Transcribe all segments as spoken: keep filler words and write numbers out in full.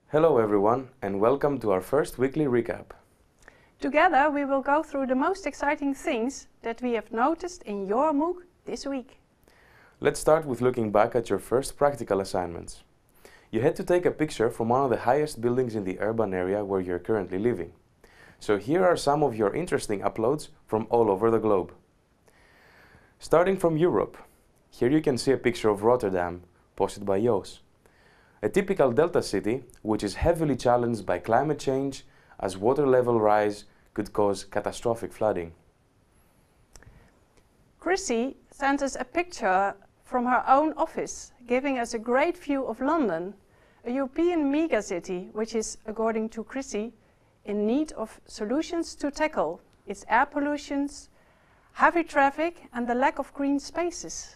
Hello everyone and welcome to our first weekly recap. Together we will go through the most exciting things that we have noticed in your MOOC this week. Let's start with looking back at your first practical assignments. You had to take a picture from one of the highest buildings in the urban area where you're currently living. So here are some of your interesting uploads from all over the globe. Starting from Europe, here you can see a picture of Rotterdam, posted by Jos. A typical delta city which is heavily challenged by climate change as water level rise could cause catastrophic flooding. Chrissy sent us a picture from her own office, giving us a great view of London, a European megacity which is, according to Chrissy, in need of solutions to tackle its air pollution, heavy traffic and the lack of green spaces.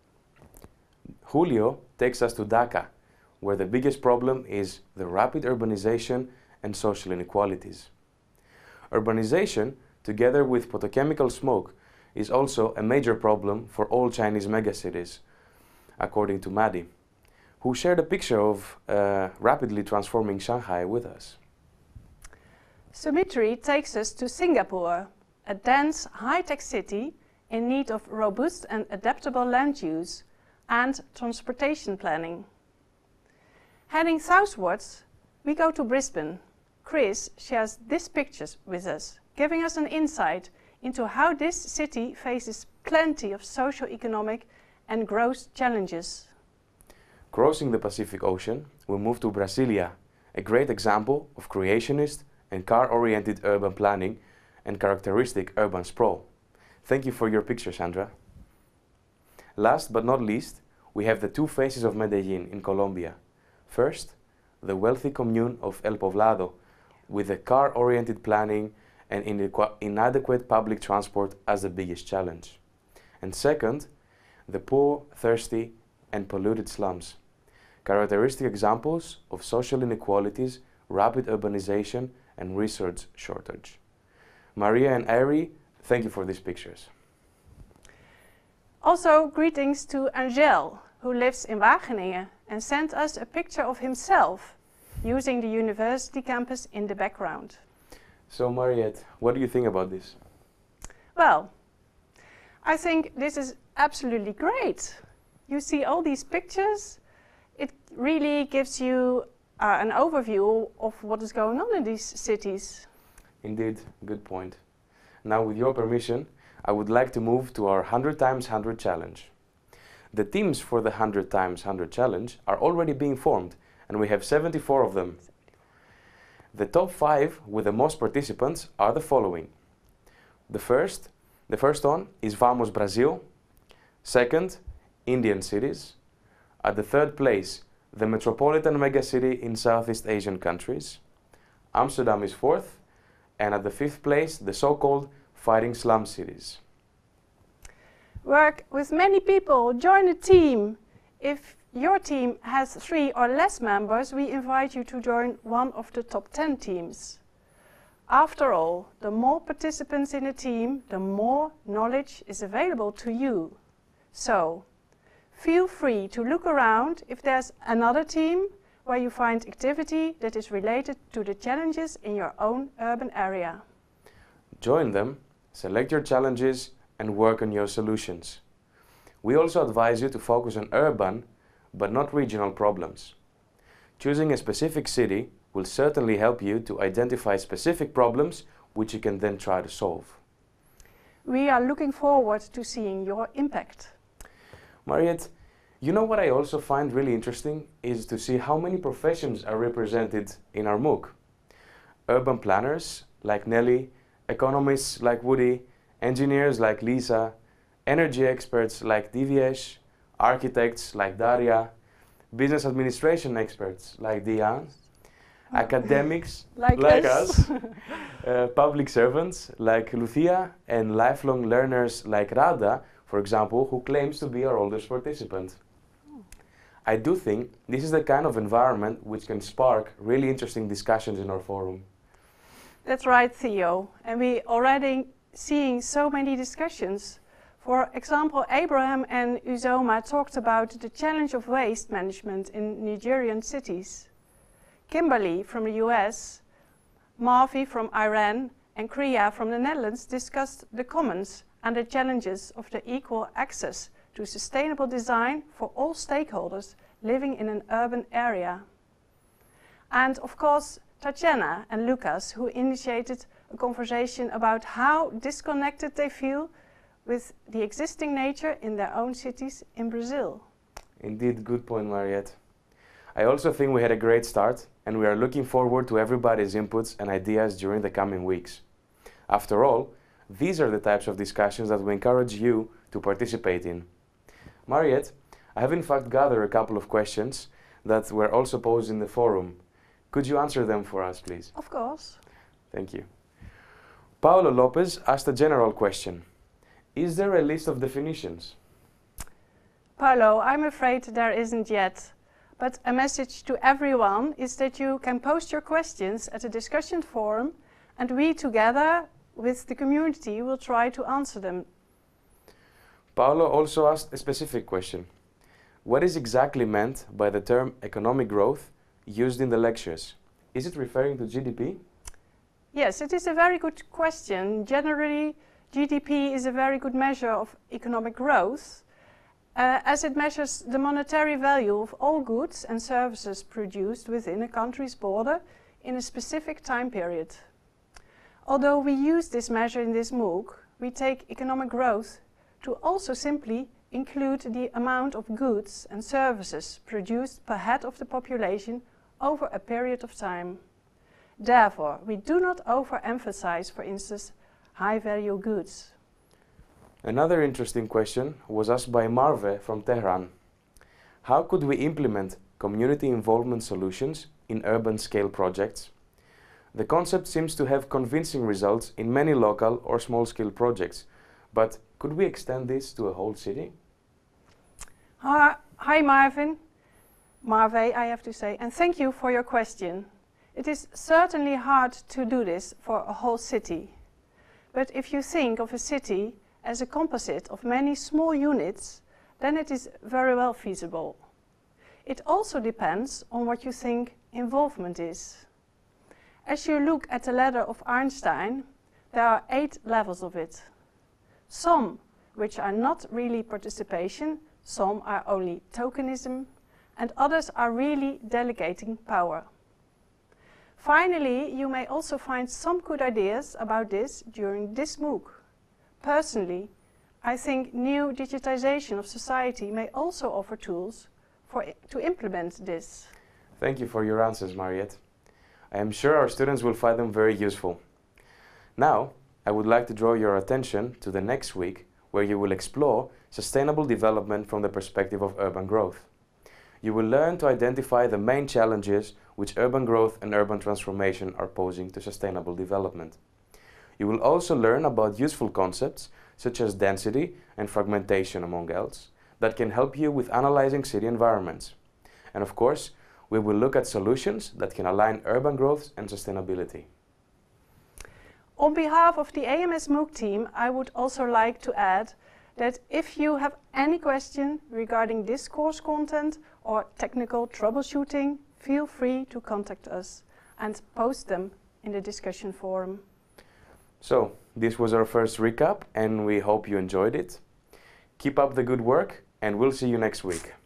Julio takes us to Dhaka, where the biggest problem is the rapid urbanization and social inequalities. Urbanization, together with photochemical smoke, is also a major problem for all Chinese megacities, according to Maddie, who shared a picture of uh, rapidly transforming Shanghai with us. Sumitri takes us to Singapore, a dense, high-tech city in need of robust and adaptable land use and transportation planning. Heading southwards, we go to Brisbane. Chris shares these pictures with us, giving us an insight into how this city faces plenty of socio-economic and growth challenges. Crossing the Pacific Ocean, we move to Brasilia, a great example of creationist and car-oriented urban planning and characteristic urban sprawl. Thank you for your picture, Sandra. Last but not least, we have the two faces of Medellin in Colombia. First, the wealthy commune of El Poblado, with the car-oriented planning and inadequate public transport as the biggest challenge. And second, the poor, thirsty and polluted slums, characteristic examples of social inequalities, rapid urbanization and resource shortage. Maria and Ari, thank you for these pictures. Also, greetings to Angel, who lives in Wageningen and sent us a picture of himself using the university campus in the background. So Mariette, what do you think about this? Well, I think this is absolutely great. You see all these pictures, it really gives you uh, an overview of what is going on in these cities. Indeed, good point. Now with your permission, I would like to move to our one hundred times one hundred challenge. The teams for the one hundred times one hundred challenge are already being formed and we have seventy-four of them. The top five with the most participants are the following. The first, the first one is Vamos Brazil. Second, Indian cities. At the third place, the metropolitan megacity in Southeast Asian countries. Amsterdam is fourth, and at the fifth place, the so-called fighting slum cities. Work with many people, join a team. If your team has three or less members, we invite you to join one of the top ten teams. After all, the more participants in a team, the more knowledge is available to you. So, feel free to look around if there's another team where you find activity that is related to the challenges in your own urban area. Join them, select your challenges and work on your solutions. We also advise you to focus on urban but not regional problems. Choosing a specific city will certainly help you to identify specific problems which you can then try to solve. We are looking forward to seeing your impact. Mariette, you know what I also find really interesting is to see how many professions are represented in our MOOC. Urban planners like Nelly, economists like Woody, engineers like Lisa, energy experts like Divyesh, architects like Daria, business administration experts like Diane, academics like, like us, us uh, public servants like Lucia, and lifelong learners like Rada, for example, who claims to be our oldest participant. I do think this is the kind of environment which can spark really interesting discussions in our forum. That's right, Theo, and we already seeing so many discussions. For example, Abraham and Uzoma talked about the challenge of waste management in Nigerian cities. Kimberly from the U S, Marvi from Iran, and Kriya from the Netherlands discussed the commons and the challenges of the equal access to sustainable design for all stakeholders living in an urban area. And of course, Tatjana and Lucas, who initiated a conversation about how disconnected they feel with the existing nature in their own cities in Brazil. Indeed, good point, Mariette. I also think we had a great start, and we are looking forward to everybody's inputs and ideas during the coming weeks. After all, these are the types of discussions that we encourage you to participate in. Mariette, I have in fact gathered a couple of questions that were also posed in the forum. Could you answer them for us, please? Of course. Thank you. Paulo Lopez asked a general question. Is there a list of definitions? Paulo, I'm afraid there isn't yet. But a message to everyone is that you can post your questions at the discussion forum, and we together with the community will try to answer them. Paulo also asked a specific question. What is exactly meant by the term economic growth used in the lectures? Is it referring to G D P? Yes, it is a very good question. Generally, G D P is a very good measure of economic growth, Uh, as it measures the monetary value of all goods and services produced within a country's border in a specific time period. Although we use this measure in this MOOC, we take economic growth to also simply include the amount of goods and services produced per head of the population over a period of time. Therefore, we do not overemphasize, for instance, high-value goods. Another interesting question was asked by Marve from Tehran. How could we implement community involvement solutions in urban scale projects? The concept seems to have convincing results in many local or small scale projects, but could we extend this to a whole city? Hi, hi Marvin, Marve, I have to say, and thank you for your question. It is certainly hard to do this for a whole city. But if you think of a city as a composite of many small units, then it is very well feasible. It also depends on what you think involvement is. As you look at the ladder of Arnstein, there are eight levels of it. Some which are not really participation, some are only tokenism, and others are really delegating power. Finally, you may also find some good ideas about this during this MOOC. Personally, I think new digitization of society may also offer tools for to implement this. Thank you for your answers, Mariette. I am sure our students will find them very useful. Now, I would like to draw your attention to the next week, where you will explore sustainable development from the perspective of urban growth. You will learn to identify the main challenges which urban growth and urban transformation are posing to sustainable development. You will also learn about useful concepts such as density and fragmentation, among else, that can help you with analyzing city environments. And of course, we will look at solutions that can align urban growth and sustainability. On behalf of the A M S MOOC team, I would also like to add that if you have any question regarding this course content or technical troubleshooting, feel free to contact us and post them in the discussion forum. So, this was our first recap, and we hope you enjoyed it. Keep up the good work, and we'll see you next week.